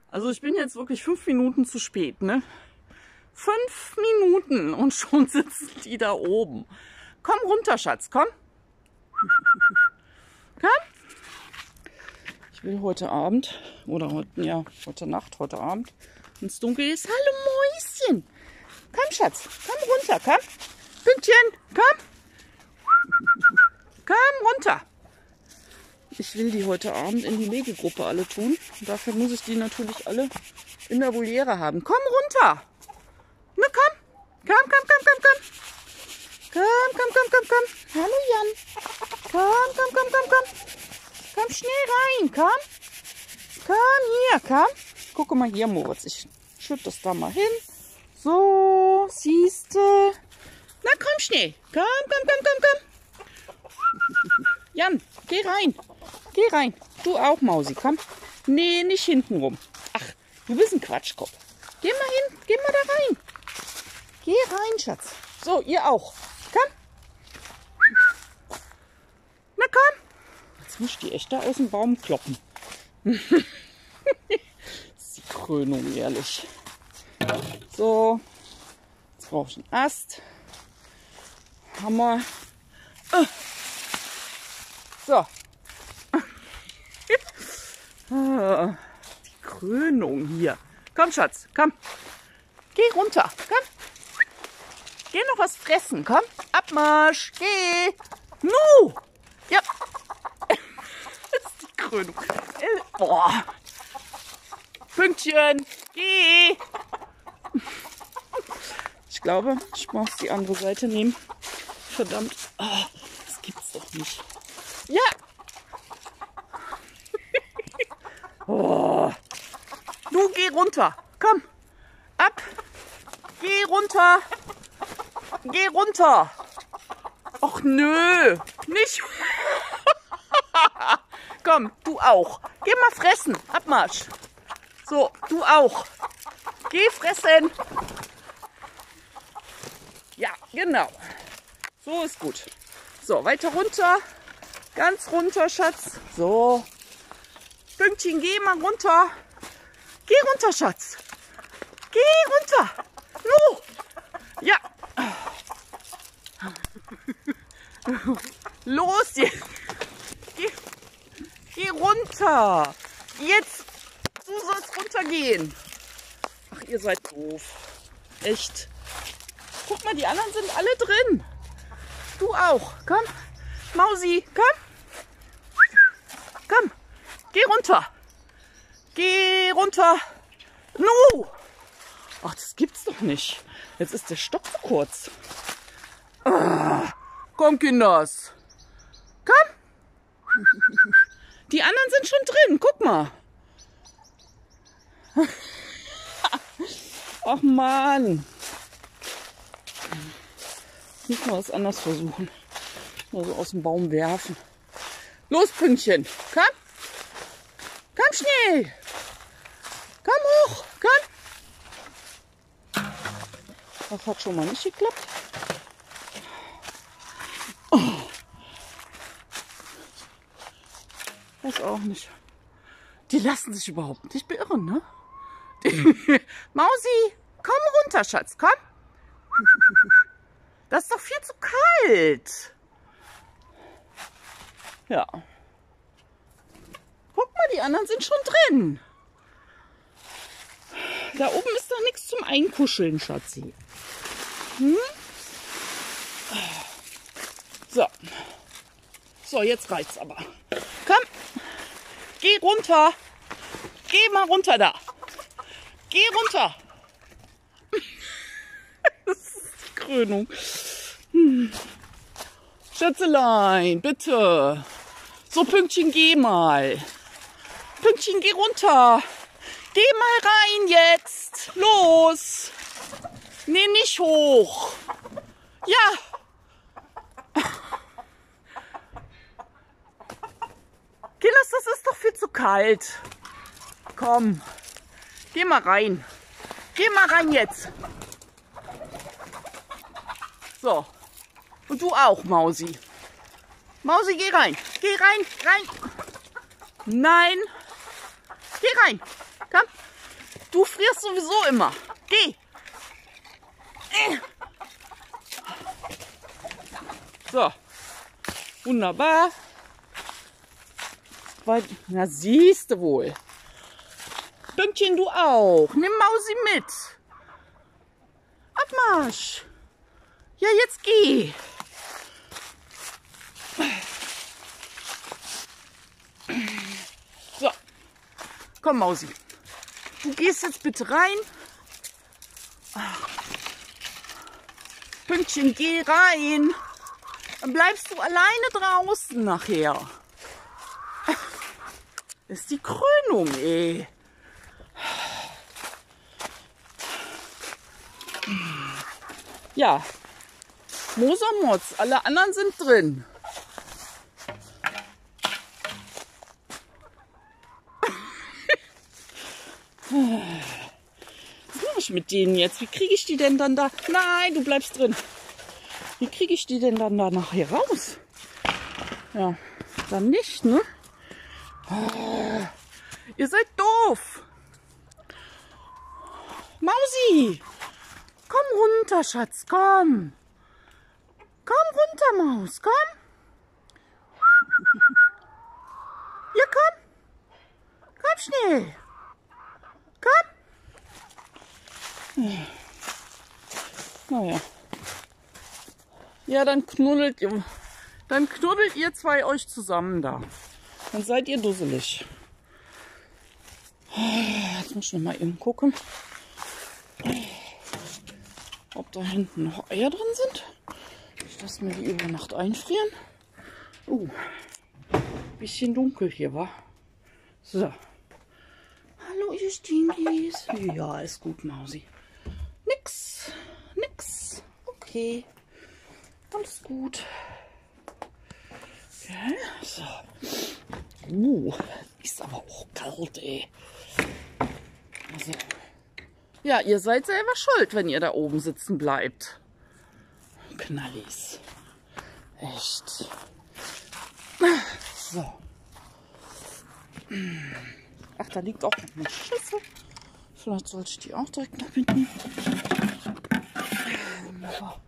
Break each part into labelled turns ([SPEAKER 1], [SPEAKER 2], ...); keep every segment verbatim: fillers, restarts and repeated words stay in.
[SPEAKER 1] Also ich bin jetzt wirklich fünf Minuten zu spät, ne? Fünf Minuten und schon sitzen die da oben. Komm runter, Schatz, komm. Komm. Ich will heute Abend, oder heute, ja, heute Nacht, heute Abend, wenn es dunkel ist. Hallo Mäuschen. Komm, Schatz, komm runter, komm. Pünktchen, komm. Komm runter. Ich will die heute Abend in die Legegruppe alle tun. Und dafür muss ich die natürlich alle in der Voliere haben. Komm runter. Na komm. Komm, komm, komm, komm, komm. Komm, komm, komm, komm, komm. Hallo Jan. Komm, komm, komm, komm, komm. Komm schnell rein, komm. Komm hier, komm. Guck mal hier, Moritz. Ich schütte das da mal hin. So, siehste. Na komm schnell. Komm, komm, komm, komm, komm. Jan, geh rein. Geh rein. Du auch, Mausi, komm. Nee, nicht hinten rum. Ach, du bist ein Quatschkopf. Geh mal hin, geh mal da rein. Geh rein, Schatz. So, ihr auch. Komm. Na komm. Jetzt muss ich die echt da aus dem Baum kloppen. Das ist die Krönung, ehrlich. So. Jetzt brauche ich einen Ast. Hammer. So. Die Krönung hier. Komm, Schatz, komm. Geh runter, komm. Geh noch was fressen, komm. Abmarsch, geh. Nu. Ja. Das ist die Krönung. Boah. Pünktchen, geh. Ich glaube, ich muss die andere Seite nehmen. Verdammt. Oh, das gibt's doch nicht. Ja. Oh. Du geh runter. Komm. Ab. Geh runter. Geh runter. Och nö. Nicht. Komm, du auch. Geh mal fressen. Abmarsch. So, du auch. Geh fressen. Ja, genau. So ist gut. So, weiter runter. Ganz runter, Schatz. So. Pünktchen, geh mal runter. Geh runter, Schatz. Geh runter. No. Ja. Los jetzt. Geh, geh runter. Jetzt. Du sollst runtergehen. Ach, ihr seid doof. Echt. Guck mal, die anderen sind alle drin. Du auch. Komm. Mausi, komm. Komm. Geh runter. Geh runter. Nu. Ach, das gibt's doch nicht. Jetzt ist der Stock zu kurz. Ah, komm, Kinders. Komm. Die anderen sind schon drin. Guck mal. Ach, Mann. Ich muss mal was anderes versuchen. Mal so aus dem Baum werfen. Los, Pünktchen. Komm. Komm schnell. Komm hoch. Komm. Das hat schon mal nicht geklappt. Oh. Weiß auch nicht. Die lassen sich überhaupt nicht beirren, ne? Die Mausi, komm runter, Schatz. Komm. Das ist doch viel zu kalt. Ja. Guck mal, die anderen sind schon drin. Da oben ist doch nichts zum Einkuscheln, Schatzi. Hm? So. So, jetzt reicht's aber. Komm. Geh runter. Geh mal runter da. Geh runter. Das ist die Krönung. Hm. Schätzelein, bitte. So, Pünktchen, geh mal. Pünktchen, geh runter. Geh mal rein jetzt. Los. Nee, nicht hoch. Ja. Kinders, das ist doch viel zu kalt. Komm. Geh mal rein. Geh mal rein jetzt. So. Und du auch, Mausi. Mausi, geh rein. Geh rein, rein. Nein. Geh rein. Komm. Du frierst sowieso immer. Geh. So. Wunderbar. Na, siehst du wohl. Pünktchen, du auch. Nimm Mausi mit. Abmarsch. Ja, jetzt geh. So. Komm, Mausi. Du gehst jetzt bitte rein. Pünktchen, geh rein. Dann bleibst du alleine draußen nachher. Das ist die Krönung, ey. Ja. Mosermotz. Alle anderen sind drin. Was mache ich mit denen jetzt? Wie kriege ich die denn dann da? Nein, du bleibst drin. Wie kriege ich die denn dann da nachher raus? Ja, dann nicht, ne? Oh, ihr seid doof. Mausi, komm runter, Schatz, komm. Komm runter, Maus, komm. Ja, komm. Komm schnell. Komm. Naja. Ja, dann knuddelt ihr, dann knuddelt ihr zwei euch zusammen da. Dann seid ihr dusselig. Jetzt muss ich noch mal eben gucken, ob da hinten noch Eier drin sind. Ich lasse mir die über Nacht einfrieren. Uh, bisschen dunkel hier, wa? So. Hallo, ihr Stinkis. Ja, ist gut, Mausi. Nix, nix. Okay. Alles gut. Ja, so. Uh, ist aber auch kalt, ey. Also, ja, ihr seid selber schuld, wenn ihr da oben sitzen bleibt. Knallis. Echt. So. Ach, da liegt auch noch eine Schüssel. Vielleicht sollte ich die auch direkt noch mitnehmen. Wunderbar.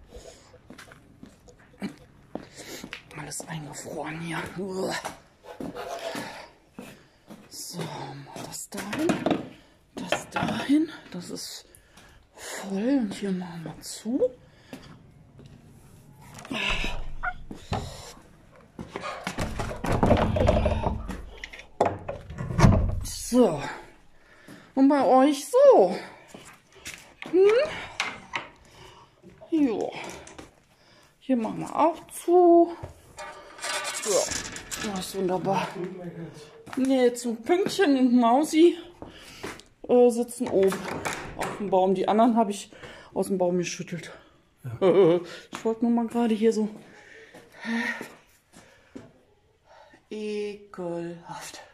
[SPEAKER 1] Alles eingefroren hier. So, mal das dahin. Das dahin. Das ist voll. Und hier machen wir zu. So. Und bei euch so. Hm? Jo. Hier machen wir auch zu. So. Das ist wunderbar. Nee, zum Pünktchen und Mausi äh, sitzen oben auf dem Baum. Die anderen habe ich aus dem Baum geschüttelt. Ja. Ich wollte nur mal gerade hier so. Ekelhaft.